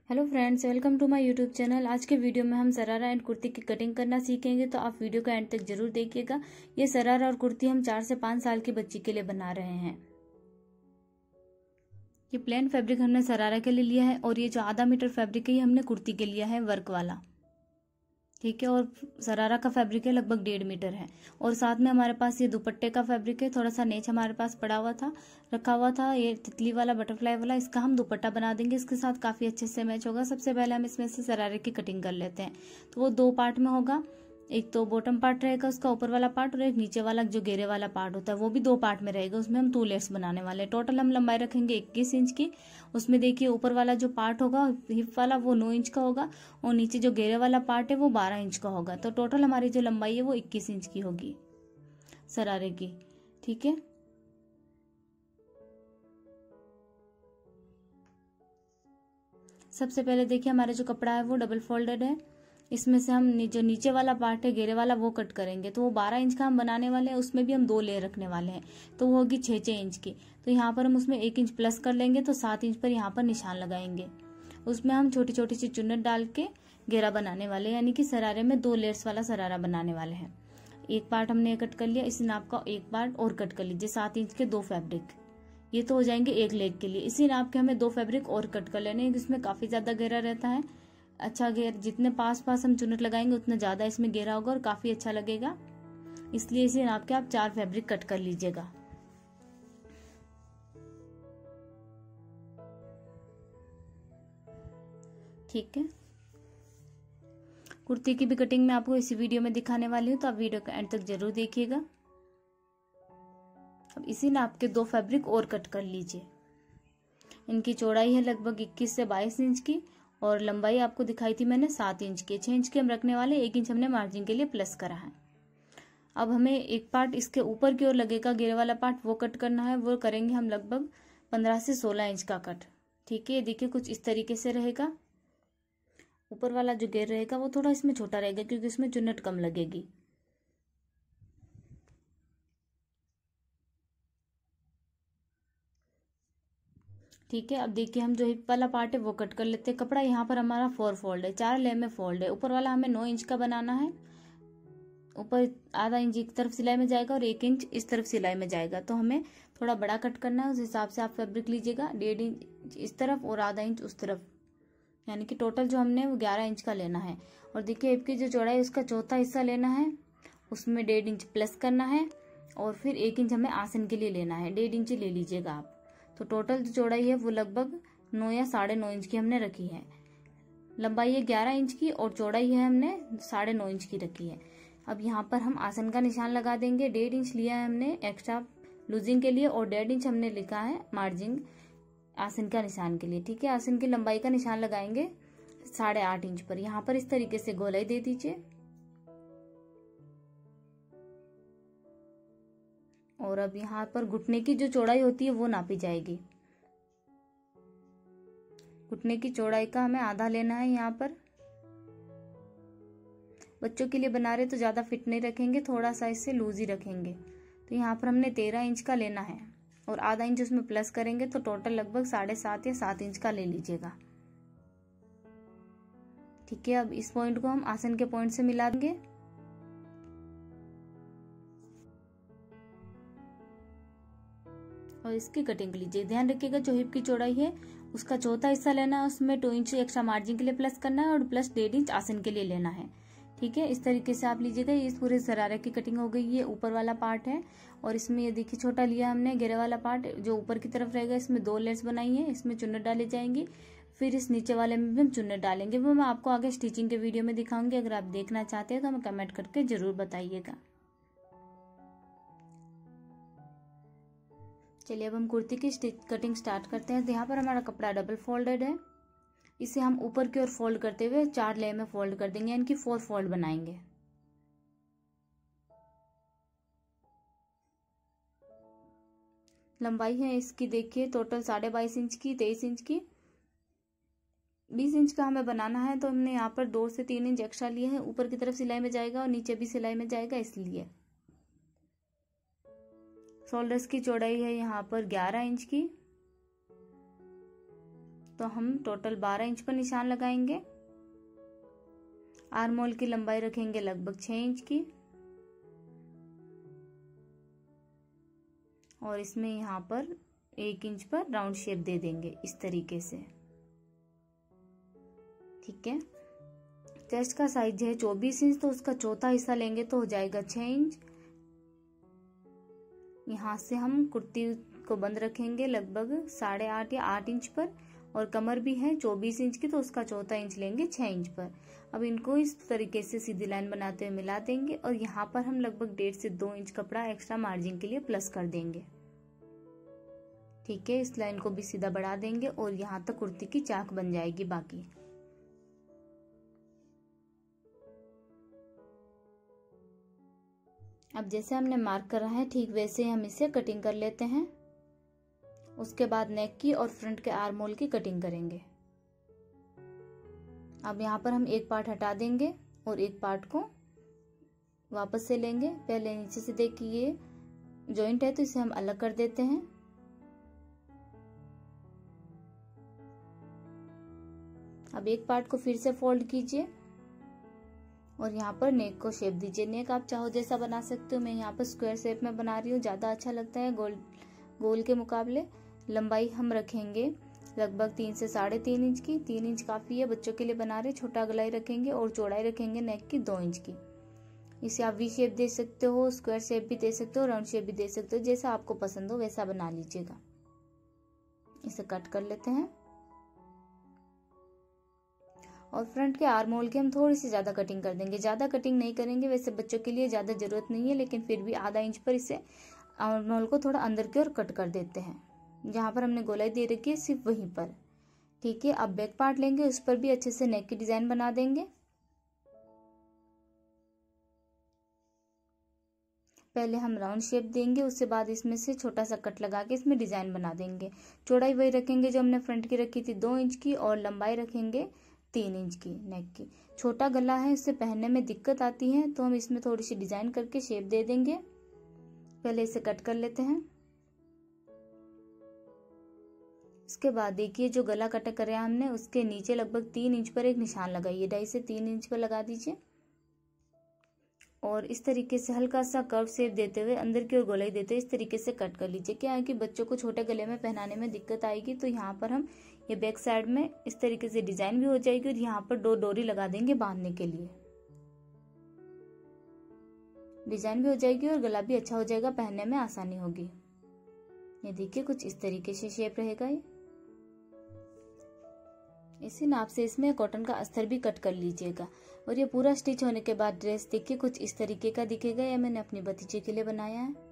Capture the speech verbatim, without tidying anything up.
Hello friends, welcome to my YouTube channel. आज के video में हम सरारा एंड कुर्ती की कटिंग करना सीखेंगे, तो आप वीडियो का एंड तक जरूर देखिएगा। ये सरारा और कुर्ती हम चार से पाँच साल की बच्ची के लिए बना रहे हैं। ये प्लेन फैब्रिक हमने सरारा के लिए लिया है और ये जो आधा मीटर फैब्रिक है ये हमने कुर्ती के लिया है वर्क वाला, ठीक है। और सरारा का फैब्रिक है लगभग डेढ़ मीटर है। और साथ में हमारे पास ये दुपट्टे का फैब्रिक है, थोड़ा सा नेच हमारे पास पड़ा हुआ था रखा हुआ था, ये तितली वाला बटरफ्लाई वाला, इसका हम दुपट्टा बना देंगे। इसके साथ काफी अच्छे से मैच होगा। सबसे पहले हम इसमें से सरारे की कटिंग कर लेते हैं। तो वो दो पार्ट में होगा, एक तो बॉटम पार्ट रहेगा उसका ऊपर वाला पार्ट, और एक नीचे वाला जो घेरे वाला पार्ट होता है वो भी दो पार्ट में रहेगा। उसमें हम टू लेयर्स बनाने वाले हैं। टोटल हम लंबाई रखेंगे इक्कीस इंच की। उसमें देखिए ऊपर वाला जो पार्ट होगा हिप वाला वो नौ इंच का होगा, और नीचे जो घेरे वाला पार्ट है वो बारह इंच का होगा। तो टोटल हमारी जो लंबाई है वो इक्कीस इंच की होगी सरारे की, ठीक है। सबसे पहले देखिए हमारा जो कपड़ा है वो डबल फोल्डेड है। इसमें से हम जो नीचे वाला पार्ट है घेरे वाला वो कट करेंगे। तो वो बारह इंच का हम बनाने वाले हैं, उसमें भी हम दो लेयर रखने वाले हैं, तो वो होगी छः छः इंच की। तो यहाँ पर हम उसमें एक इंच प्लस कर लेंगे, तो सात इंच पर यहाँ पर निशान लगाएंगे। उसमें हम छोटी छोटी सी चुन्नट डाल के घेरा बनाने वाले हैं, यानी कि सरारे में दो लेयर्स वाला सरारा बनाने वाले हैं। एक पार्ट हमने कट कर लिया, इस नाप का एक पार्ट और कट कर लीजिए, सात इंच के दो फैब्रिक, ये तो हो जाएंगे एक लेग के लिए। इसी नाप के हमें दो फैब्रिक और कट कर लेने हैं, इसमें काफी ज्यादा घेरा रहता है। अच्छा घेर जितने पास पास हम चुन्नट लगाएंगे उतना ज्यादा इसमें घेरा होगा और काफी अच्छा लगेगा, इसलिए इसी नाप के आप चार फैब्रिक कट कर लीजिएगा, ठीक है। कुर्ती की भी कटिंग मैं आपको इसी वीडियो में दिखाने वाली हूँ, तो आप वीडियो का एंड तक जरूर देखिएगा। अब इसी नाप के दो फैब्रिक और कट कर लीजिए। इनकी चौड़ाई है लगभग इक्कीस से बाईस इंच की, और लंबाई आपको दिखाई थी मैंने सात इंच की। छह इंच के हम रखने वाले, एक इंच हमने मार्जिन के लिए प्लस करा है। अब हमें एक पार्ट इसके ऊपर की ओर लगेगा घेरे वाला पार्ट, वो कट करना है। वो करेंगे हम लगभग पंद्रह से सोलह इंच का कट, ठीक है। देखिए कुछ इस तरीके से रहेगा। ऊपर वाला जो घेर रहेगा वो थोड़ा इसमें छोटा रहेगा क्योंकि इसमें चुन्नट कम लगेगी, ठीक है। अब देखिए हम जो हिप वाला पार्ट है वो कट कर लेते हैं। कपड़ा यहाँ पर हमारा फोर फोल्ड है, चार लेयर में फोल्ड है। ऊपर वाला हमें नौ इंच का बनाना है, ऊपर आधा इंच एक तरफ सिलाई में जाएगा और एक इंच इस तरफ सिलाई में जाएगा। तो हमें थोड़ा बड़ा कट करना है, उस हिसाब से आप फैब्रिक लीजिएगा। डेढ़ इंच इस तरफ और आधा इंच उस तरफ, यानी कि टोटल जो हमने वो ग्यारह इंच का लेना है। और देखिए हिप की जो चौड़ाई है उसका चौथा हिस्सा लेना है, उसमें डेढ़ इंच प्लस करना है, और फिर एक इंच हमें आसन के लिए लेना है, डेढ़ इंच ले लीजिएगा आप। तो टोटल जो चौड़ाई है वो लगभग नौ या साढ़े नौ इंच की हमने रखी है। लंबाई है ग्यारह इंच की और चौड़ाई है हमने साढ़े नौ इंच की रखी है। अब यहाँ पर हम आसन का निशान लगा देंगे। डेढ़ इंच लिया है हमने एक्स्ट्रा लूजिंग के लिए, और डेढ़ इंच हमने लिखा है मार्जिन आसन का निशान के लिए, ठीक है। आसन की लंबाई का निशान लगाएंगे साढ़े आठ इंच पर। यहाँ पर इस तरीके से गोलाई दे दीजिए, और अब यहाँ पर घुटने की जो चौड़ाई होती है वो नापी जाएगी। घुटने की चौड़ाई का हमें आधा लेना है। यहाँ पर बच्चों के लिए बना रहे तो ज्यादा फिट नहीं रखेंगे, थोड़ा सा इससे लूज ही रखेंगे। तो यहाँ पर हमने तेरह इंच का लेना है और आधा इंच उसमें प्लस करेंगे, तो टोटल लगभग साढ़े सात या सात इंच का ले लीजिएगा, ठीक है। अब इस पॉइंट को हम आसन के पॉइंट से मिला देंगे। और इसकी कटिंग लीजिए। ध्यान रखिएगा जो हिप की चौड़ाई है उसका चौथा हिस्सा लेना है, उसमें टू इंच एक्स्ट्रा मार्जिन के लिए प्लस करना है और प्लस डेढ़ इंच आसन के लिए लेना है, ठीक है। इस तरीके से आप लीजिएगा। ये पूरे सरारे की कटिंग हो गई। ये ऊपर वाला पार्ट है, और इसमें ये देखिए छोटा लिया हमने घेरे वाला पार्ट जो ऊपर की तरफ रहेगा। इसमें दो लेयर्स बनाई है, इसमें चुन्नट डाली जाएंगी। फिर इस नीचे वाले में भी हम चुन्नट डालेंगे, वो मैं आपको आगे स्टिचिंग के वीडियो में दिखाऊंगी। अगर आप देखना चाहते हैं तो हमें कमेंट करके जरूर बताइएगा। चलिए अब हम कुर्ती की कटिंग स्टार्ट करते हैं। तो यहाँ पर हमारा कपड़ा डबल फोल्डेड है, इसे हम ऊपर की ओर फोल्ड करते हुए चार लेयर में फोल्ड कर देंगे, यानी कि फोर फोल्ड बनाएंगे। लंबाई है इसकी देखिए टोटल साढ़े बाईस इंच की, तेईस इंच की, बीस इंच का हमें बनाना है। तो हमने यहाँ पर दो से तीन इंच एक्स्ट्रा लिए हैं। ऊपर की तरफ सिलाई में जाएगा और नीचे भी सिलाई में जाएगा, इसलिए शोल्डर्स की चौड़ाई है यहाँ पर ग्यारह इंच की, तो हम टोटल बारह इंच पर निशान लगाएंगे। आर्म होल की लंबाई रखेंगे लगभग छह इंच की और इसमें यहाँ पर एक इंच पर राउंड शेप दे देंगे इस तरीके से। ठीक है, चेस्ट का साइज है चौबीस इंच, तो उसका चौथा हिस्सा लेंगे तो हो जाएगा छह इंच। यहाँ से हम कुर्ती को बंद रखेंगे लगभग साढ़े आठ या आठ इंच पर और कमर भी है चौबीस इंच की, तो उसका चौथा इंच लेंगे छह इंच पर। अब इनको इस तरीके से सीधी लाइन बनाते हुए मिला देंगे और यहाँ पर हम लगभग डेढ़ से दो इंच कपड़ा एक्स्ट्रा मार्जिन के लिए प्लस कर देंगे। ठीक है, इस लाइन को भी सीधा बढ़ा देंगे और यहाँ तक कुर्ती की चाक बन जाएगी बाकी। अब जैसे हमने मार्क करा है ठीक वैसे हम इसे कटिंग कर लेते हैं। उसके बाद नेक की और फ्रंट के आर्म होल की कटिंग करेंगे। अब यहाँ पर हम एक पार्ट हटा देंगे और एक पार्ट को वापस से लेंगे। पहले नीचे से देखिए ये जॉइंट है तो इसे हम अलग कर देते हैं। अब एक पार्ट को फिर से फोल्ड कीजिए और यहाँ पर नेक को शेप दीजिए। नेक आप चाहो जैसा बना सकते हो, मैं यहाँ पर स्क्वायर शेप में बना रही हूँ, ज्यादा अच्छा लगता है गोल गोल के मुकाबले। लंबाई हम रखेंगे लगभग तीन से साढ़े तीन इंच की। तीन इंच काफी है, बच्चों के लिए बना रहे। छोटा गलाई रखेंगे और चौड़ाई रखेंगे नेक की दो इंच की। इसे आप वी शेप दे सकते हो, स्क्वायर शेप भी दे सकते हो, राउंड शेप भी दे सकते हो, जैसा आपको पसंद हो वैसा बना लीजिएगा। इसे कट कर लेते हैं और फ्रंट के आर्म होल की हम थोड़ी सी ज्यादा कटिंग कर देंगे। ज्यादा कटिंग नहीं करेंगे, वैसे बच्चों के लिए ज्यादा जरूरत नहीं है, लेकिन फिर भी आधा इंच पर इसे आर्म होल को थोड़ा अंदर की ओर कट कर देते हैं। जहां पर हमने गोलाई दे रखी है सिर्फ वहीं पर। ठीक है, अब बैक पार्ट लेंगे, उस पर भी अच्छे से नेक की डिजाइन बना देंगे। पहले हम राउंड शेप देंगे, उसके बाद इसमें से छोटा सा कट लगा के इसमें डिजाइन बना देंगे। चौड़ाई वही रखेंगे जो हमने फ्रंट की रखी थी दो इंच की और लंबाई रखेंगे तीन इंच की नेक की। छोटा गला है, इससे पहनने में दिक्कत आती है, तो हम इसमें थोड़ी सी डिजाइन करके शेप दे देंगे। पहले इसे कट कर लेते हैं। इसके बाद देखिए जो गला कट कराया हमने उसके नीचे लगभग तीन इंच पर एक निशान लगाइए। ढाई से तीन इंच पर लगा दीजिए और इस तरीके से हल्का सा कर्व शेप देते हुए अंदर की ओर गोलाई देते हुए इस तरीके से कट कर लीजिए। क्या है कि बच्चों को छोटे गले में पहनाने में दिक्कत आएगी, तो यहाँ पर हम ये बैक साइड में इस तरीके से डिजाइन भी हो जाएगी और यहाँ पर दो डोरी लगा देंगे बांधने के लिए। डिजाइन भी हो जाएगी और गला भी अच्छा हो जाएगा, पहनने में आसानी होगी। ये देखिए कुछ इस तरीके से शेप रहेगा। ये इसी नाप से इसमें कॉटन का अस्तर भी कट कर लीजिएगा। और ये पूरा स्टिच होने के बाद ड्रेस देखिए कुछ इस तरीके का दिखेगा। यह मैंने अपनी भतीजे के लिए बनाया है।